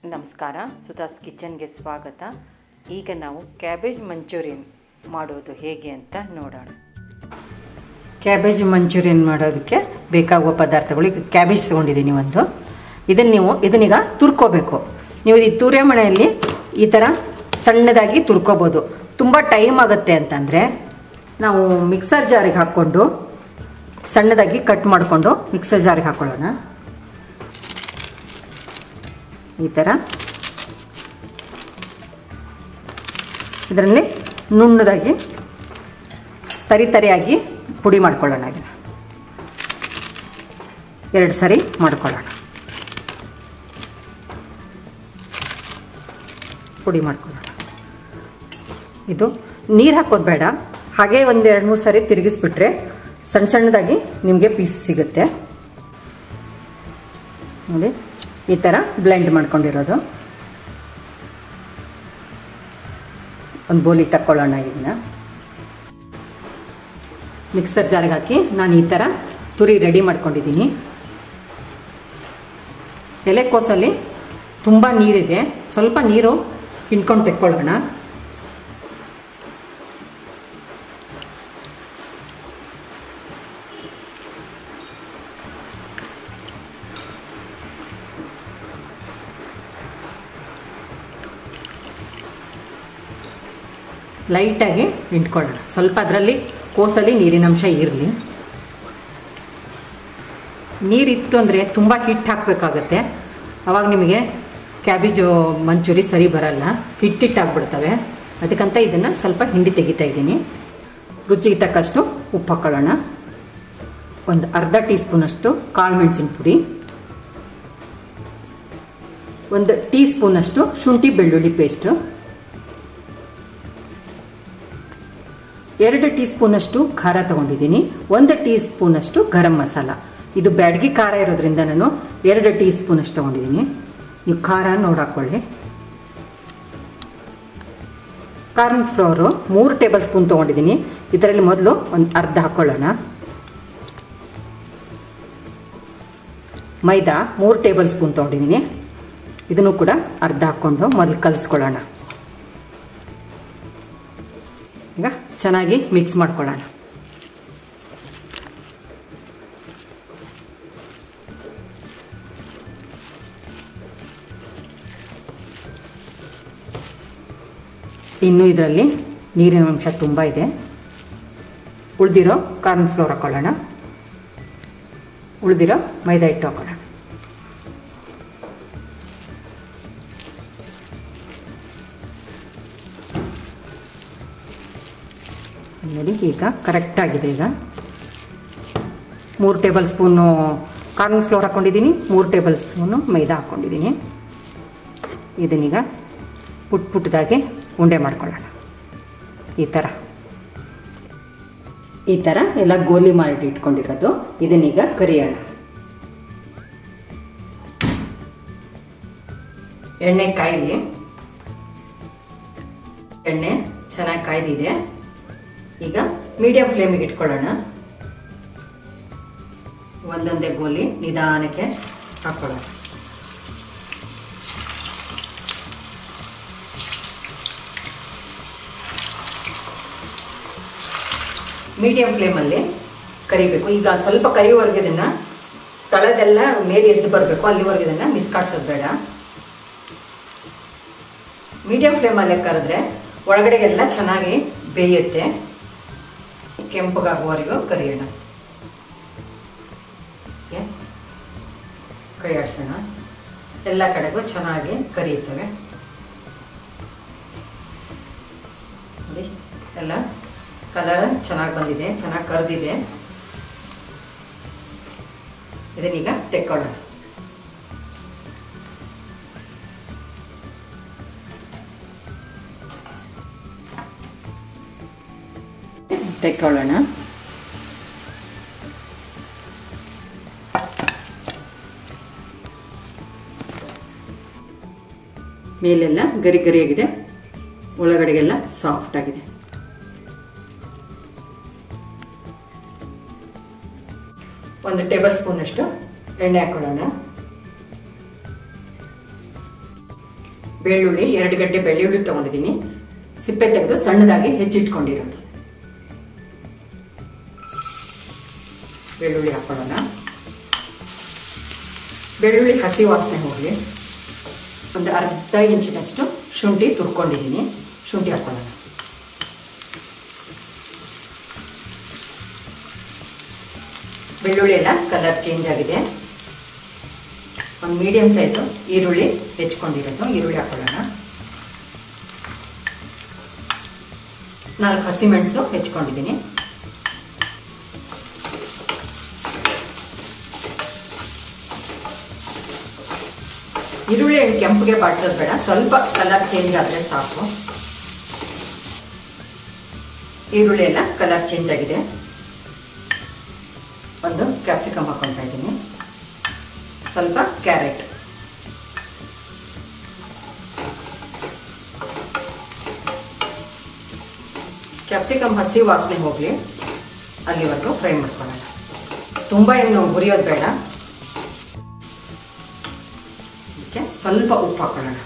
ನಮಸ್ಕಾರ, ಸುಧಾಸ್ ಕಿಚನ್ಗೆ ಸ್ವಾಗತ. ಈಗ ನಾವು ಕ್ಯಾಬೇಜ್ ಮಂಚೂರಿಯನ್ ಮಾಡೋದು ಹೇಗೆ ಅಂತ ನೋಡೋಣ. ಕ್ಯಾಬೇಜ್ ಮಂಚೂರಿಯನ್ ಮಾಡೋದಕ್ಕೆ ಬೇಕಾಗುವ ಪದಾರ್ಥಗಳು, ಈಗ ಕ್ಯಾಬೇಜ್ ತೊಗೊಂಡಿದ್ದೀನಿ ಒಂದು. ಇದನ್ನೀಗ ತುರ್ಕೋಬೇಕು. ನೀವು ಈ ತುರಿಯೋ ಮಣೆಯಲ್ಲಿ ಈ ಥರ ಸಣ್ಣದಾಗಿ ತುರ್ಕೋಬೋದು. ತುಂಬ ಟೈಮ್ ಆಗುತ್ತೆ ಅಂತಂದರೆ ನಾವು ಮಿಕ್ಸರ್ ಜಾರಿಗೆ ಹಾಕ್ಕೊಂಡು ಸಣ್ಣದಾಗಿ ಕಟ್ ಮಾಡಿಕೊಂಡು ಮಿಕ್ಸರ್ ಜಾರಿಗೆ ಹಾಕ್ಕೊಳ್ಳೋಣ. ಈ ಥರ ಇದರಲ್ಲಿ ನುಣ್ಣದಾಗಿ ತರಿಯಾಗಿ ಪುಡಿ ಮಾಡ್ಕೊಳ್ಳೋಣ. ಎರಡು ಸರಿ ಮಾಡ್ಕೊಳ್ಳೋಣ. ಪುಡಿ ಮಾಡ್ಕೊಳ್ಳೋಣ. ಇದು ನೀರು ಹಾಕೋದು ಬೇಡ, ಹಾಗೆ ಒಂದು 2-3 ಸರಿ ತಿರುಗಿಸ್ಬಿಟ್ರೆ ಸಣ್ಣ ಸಣ್ಣದಾಗಿ ನಿಮಗೆ ಪೀಸ್ ಸಿಗುತ್ತೆ. ನೋಡಿ, ಈ ಥರ ಬ್ಲೆಂಡ್ ಮಾಡ್ಕೊಂಡಿರೋದು. ಒಂದು ಬೋಲಿಗೆ ತಕ್ಕೊಳ್ಳೋಣ. ಇದನ್ನ ಮಿಕ್ಸರ್ ಜಾರಿಗೆ ಹಾಕಿ ನಾನು ಈ ಥರ ತುರಿ ರೆಡಿ ಮಾಡ್ಕೊಂಡಿದ್ದೀನಿ. ಎಲೆಕೋಸಲ್ಲಿ ತುಂಬ ನೀರಿದೆ, ಸ್ವಲ್ಪ ನೀರು ಹಿಂಡ್ಕೊಂಡು ತೆಕ್ಕೊಳ್ಳೋಣ. ಲೈಟಾಗಿ ಹಿಂಡ್ಕೊಳ್ಳೋಣ. ಸ್ವಲ್ಪ ಅದರಲ್ಲಿ ಕೋಸಲ್ಲಿ ನೀರಿನಂಶ ಇರಲಿ. ನೀರಿತ್ತು ಅಂದರೆ ತುಂಬ ಹಿಟ್ಟು ಹಾಕಬೇಕಾಗತ್ತೆ. ಆವಾಗ ನಿಮಗೆ ಕ್ಯಾಬೇಜು ಮಂಚೂರಿ ಸರಿ ಬರಲ್ಲ, ಹಿಟ್ಟಿಟ್ಟಾಗ್ಬಿಡ್ತವೆ. ಅದಕ್ಕಂತ ಇದನ್ನು ಸ್ವಲ್ಪ ಹಿಂಡಿ ತೆಗಿತಾ ಇದ್ದೀನಿ. ರುಚಿಗೆ ತಕ್ಕಷ್ಟು ಉಪ್ಪು ಹಾಕ್ಕೊಳ್ಳೋಣ. ಒಂದು ಅರ್ಧ ಟೀ ಸ್ಪೂನಷ್ಟು ಕಾಳು ಮೆಣಸಿನ ಪುಡಿ, 1 ಟೀ ಸ್ಪೂನಷ್ಟು ಶುಂಠಿ ಬೆಳ್ಳುಳ್ಳಿ ಪೇಸ್ಟು, 2 ಟೀ ಸ್ಪೂನಷ್ಟು ಖಾರ ತಗೊಂಡಿದ್ದೀನಿ, 1 ಟೀ ಸ್ಪೂನಷ್ಟು ಗರಂ ಮಸಾಲ. ಇದು ಬ್ಯಾಡಗಿ ಖಾರ ಇರೋದ್ರಿಂದ ನಾನು 2 ಟೀ ಸ್ಪೂನಷ್ಟು ತಗೊಂಡಿದ್ದೀನಿ. ನೀವು ಖಾರ ನೋಡಾಕೊಳ್ಳಿ. ಕಾರ್ನ್ ಫ್ಲೋರು 3 ಟೇಬಲ್ ಸ್ಪೂನ್ ತೊಗೊಂಡಿದ್ದೀನಿ. ಇದರಲ್ಲಿ ಮೊದಲು ಒಂದು ಅರ್ಧ ಹಾಕ್ಕೊಳ್ಳೋಣ. ಮೈದಾ 3 ಟೇಬಲ್ ಸ್ಪೂನ್ ತೊಗೊಂಡಿದ್ದೀನಿ. ಇದನ್ನು ಕೂಡ ಅರ್ಧ ಹಾಕ್ಕೊಂಡು ಮೊದಲು ಕಲಿಸ್ಕೊಳ್ಳೋಣ. ಈಗ ಚೆನ್ನಾಗಿ ಮಿಕ್ಸ್ ಮಾಡ್ಕೊಳ್ಳೋಣ. ಇನ್ನು ಇದರಲ್ಲಿ ನೀರಿನ ಅಂಶ ತುಂಬ ಇದೆ. ಉಳಿದಿರೋ ಕಾರ್ನ್ ಫ್ಲೋರ್ ಹಾಕೊಳ್ಳೋಣ. ಉಳಿದಿರೋ ಮೈದಾ ಹಿಟ್ಟು ಹಾಕೊಳ್ಳೋಣ. ನೋಡಿ, ಈಗ ಕರೆಕ್ಟಾಗಿದೆ. ಈಗ 3 ಟೇಬಲ್ ಸ್ಪೂನು ಕಾರ್ನ್ ಫ್ಲೋರ್ ಹಾಕ್ಕೊಂಡಿದ್ದೀನಿ, 3 ಟೇಬಲ್ ಸ್ಪೂನು ಮೈದಾ ಹಾಕ್ಕೊಂಡಿದ್ದೀನಿ. ಇದನ್ನೀಗ ಪುಟ್ಟದಾಗಿ ಉಂಡೆ ಮಾಡ್ಕೊಳ್ಳೋಣ. ಈ ಥರ ಎಲ್ಲ ಗೋಲಿ ಮಾಡಿ ಇಟ್ಕೊಂಡಿರೋದು. ಇದನ್ನೀಗ ಕರಿಯೋಣ. ಎಣ್ಣೆ ಕಾಯಿಲಿ. ಎಣ್ಣೆ ಚೆನ್ನಾಗಿ ಕಾಯ್ದಿದೆ. ಈಗ ಮೀಡಿಯಂ ಫ್ಲೇಮಿಗೆ ಇಟ್ಕೊಳ್ಳೋಣ. ಒಂದೊಂದೇ ಗೋಲಿ ನಿಧಾನಕ್ಕೆ ಹಾಕೊಳ್ಳೋಣ. ಮೀಡಿಯಂ ಫ್ಲೇಮಲ್ಲಿ ಕರಿಬೇಕು. ಈಗ ಸ್ವಲ್ಪ ಕರಿಯುವವರೆಗೆ ಇದನ್ನು ತಳದೆಲ್ಲ ಮೇಲೆ ಎದ್ದು ಬರಬೇಕು, ಅಲ್ಲಿವರೆಗೆ ಇದನ್ನು ಮಿಸ್ಕಾಡ್ಸೋದು ಬೇಡ. ಮೀಡಿಯಂ ಫ್ಲೇಮಲ್ಲೇ ಕರೆದ್ರೆ ಒಳಗಡೆಗೆಲ್ಲ ಚೆನ್ನಾಗಿ ಬೇಯುತ್ತೆ. ಕೆಂಪಗಾಗುವವರೆಗೂ ಕರಿಯೋಣ. ಕೈ ಆಡಿಸೋಣ. ಎಲ್ಲ ಕಡೆಗೂ ಚೆನ್ನಾಗಿ ಕರಿಯುತ್ತವೆ. ನೋಡಿ, ಎಲ್ಲ ಕಲರ್ ಚೆನ್ನಾಗಿ ಬಂದಿದೆ, ಚೆನ್ನಾಗಿ ಕರೆದಿದೆ. ಇದನ್ನೀಗ ತೆಕ್ಕೊಳ್ಳೋಣ. ತೆಕ್ಕೊಳ್ಳೋಣ. ಮೇಲೆಲ್ಲ ಗರಿ ಗರಿಯಾಗಿದೆ, ಒಳಗಡೆಗೆಲ್ಲ ಸಾಫ್ಟ್ ಆಗಿದೆ. 1 ಟೇಬಲ್ ಸ್ಪೂನ್ ಅಷ್ಟು ಎಣ್ಣೆ ಹಾಕೊಳ್ಳೋಣ. ಬೆಳ್ಳುಳ್ಳಿ 2 ಗಡ್ಡೆ ಬೆಳ್ಳುಳ್ಳಿ ತಗೊಂಡಿದ್ದೀನಿ, ಸಿಪ್ಪೆ ತೆಗೆದು ಸಣ್ಣದಾಗಿ ಹೆಚ್ಚಿಟ್ಕೊಂಡಿರೋದು. ಬೆಳ್ಳುಳ್ಳಿ ಹಾಕೊಳ್ಳೋಣ. ಬೆಳ್ಳುಳ್ಳಿ ಹಸಿ ವಾಸನೆ ಹೋಗಲಿ. ಒಂದು ಅರ್ಧ ಇಂಚಿನಷ್ಟು ಶುಂಠಿ ತುರ್ಕೊಂಡಿದ್ದೀನಿ, ಶುಂಠಿ ಹಾಕೊಳ್ಳೋಣ. ಬೆಳ್ಳುಳ್ಳಿ ಎಲ್ಲ ಕಲರ್ ಚೇಂಜ್ ಆಗಿದೆ. ಒಂದು ಮೀಡಿಯಂ ಸೈಜು ಈರುಳ್ಳಿ ಹೆಚ್ಕೊಂಡಿರೋದು, ಈರುಳ್ಳಿ ಹಾಕೊಳ್ಳೋಣ. 4 ಹಸಿಮೆಣಸು ಹೆಚ್ಕೊಂಡಿದ್ದೀನಿ. ಈರುಳ್ಳಿ ಕೆಂಪಿಗೆ ಬಾಡಿಸೋದು ಬೇಡ, ಸ್ವಲ್ಪ ಕಲರ್ ಚೇಂಜ್ ಆದರೆ ಸಾಕು. ಈರುಳ್ಳಿ ಎಲ್ಲ ಕಲರ್ ಚೇಂಜ್ ಆಗಿದೆ. ಒಂದು ಕ್ಯಾಪ್ಸಿಕಮ್ ಹಾಕೊಳ್ತಾ ಇದ್ದೀನಿ, ಸ್ವಲ್ಪ ಕ್ಯಾರೆಟ್, ಕ್ಯಾಪ್ಸಿಕಮ್ ಹಸಿ ವಾಸನೆ ಹೋಗಲಿ ಅಲ್ಲಿವರೆಗೂ ಫ್ರೈ ಮಾಡ್ಕೊಳ್ಳೋಣ. ತುಂಬ ಏನು ಹುರಿಯೋದು ಬೇಡ. ಇದಕ್ಕೆ ಸ್ವಲ್ಪ ಉಪ್ಪು ಹಾಕೊಳ್ಳೋಣ.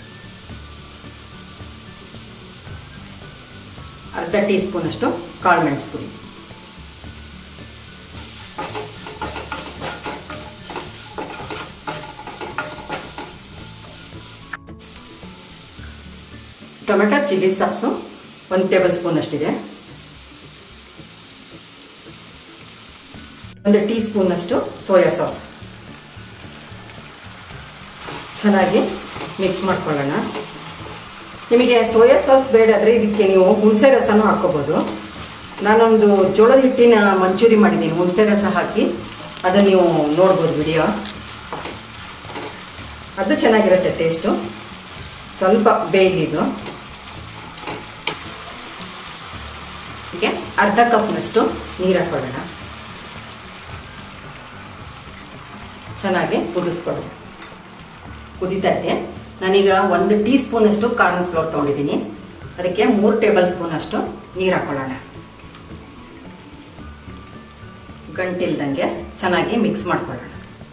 ಅರ್ಧ ಟೀ ಸ್ಪೂನ್ ಅಷ್ಟು ಕಾಳು ಮೆಣಸು ಪುಡಿ, tomato chilli sauce 1 tablespoon ಅಷ್ಟಿದೆ, 1 ಟೀ ಸ್ಪೂನ್ ಅಷ್ಟು ಸೋಯಾ ಸಾಸ್. ಚೆನ್ನಾಗಿ ಮಿಕ್ಸ್ ಮಾಡ್ಕೊಳ್ಳೋಣ. ನಿಮಗೆ ಸೋಯಾ ಸಾಸ್ ಬೇಡಾದರೆ ಇದಕ್ಕೆ ನೀವು ಹುಣಸೆ ರಸನೂ ಹಾಕೋಬೋದು. ನಾನೊಂದು ಜೋಳದ ಹಿಟ್ಟಿನ ಮಂಚೂರಿ ಮಾಡಿದ್ದೀನಿ ಹುಣಸೆ ರಸ ಹಾಕಿ, ಅದನ್ನು ನೀವು ನೋಡ್ಬೋದು ವಿಡಿಯೋ. ಅದು ಚೆನ್ನಾಗಿರುತ್ತೆ ಟೇಸ್ಟು. ಸ್ವಲ್ಪ ಬೇಯ್ದಿದ್ದು. ಹೀಗೆ ಅರ್ಧ ಕಪ್ನಷ್ಟು ನೀರು ಹಾಕೊಳ್ಳೋಣ. ಚೆನ್ನಾಗಿ ಕುದಿಸ್ಕೊಳ್ಳೋಣ. ಕುದೀತಾ ಇದೆ. ನಾನೀಗ 1 ಟೀ ಸ್ಪೂನ್ ಅಷ್ಟು ಕಾರ್ನ್ ಫ್ಲೋರ್ ತೊಗೊಂಡಿದ್ದೀನಿ, ಅದಕ್ಕೆ 3 ಟೇಬಲ್ ಸ್ಪೂನ್ ಅಷ್ಟು ನೀರು ಹಾಕೊಳ್ಳೋಣ. ಗಂಟಿಲ್ದಂಗೆ ಚೆನ್ನಾಗಿ ಮಿಕ್ಸ್ ಮಾಡ್ಕೊಳ್ಳೋಣ.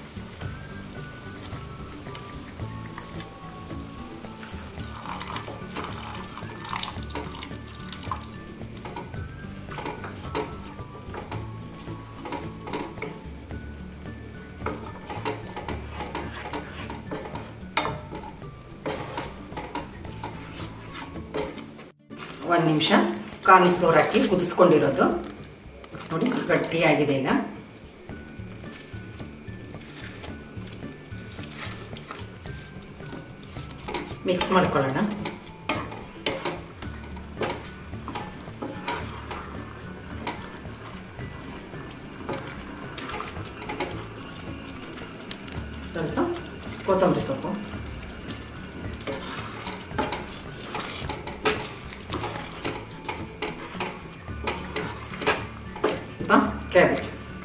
ಒಂದು ನಿಮಿಷ ಕಾರ್ನ್ ಫ್ಲೋರ್ ಹಾಕಿ ಕುದಿಸ್ಕೊಂಡಿರೋದು ನೋಡಿ, ಗಟ್ಟಿಯಾಗಿದೆ. ಈಗ ಮಿಕ್ಸ್ ಮಾಡ್ಕೊಳ್ಳೋಣ. ಸ್ವಲ್ಪ ಕೊತ್ತಂಬರಿ ಸೊಪ್ಪು, ಕ್ಯಾಬೇಜ್.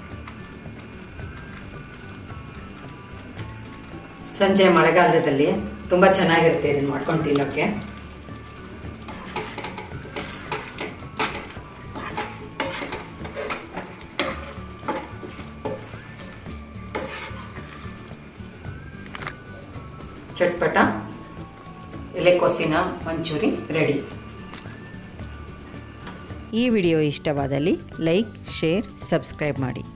ಸಂಜೆ ಮಳೆಗಾಲದಲ್ಲಿ ತುಂಬ ಚೆನ್ನಾಗಿರುತ್ತೆ ಇದನ್ನು ಮಾಡ್ಕೊಂಡು ತಿನ್ನೋಕ್ಕೆ. ಚಟ್ಪಟ ಎಲೆಕೋಸಿನ ಮಂಚೂರಿ ರೆಡಿ. ಈ ವಿಡಿಯೋ ಇಷ್ಟವಾದಲ್ಲಿ ಲೈಕ್, ಶೇರ್, ಸಬ್ಸ್ಕ್ರೈಬ್ ಮಾಡಿ.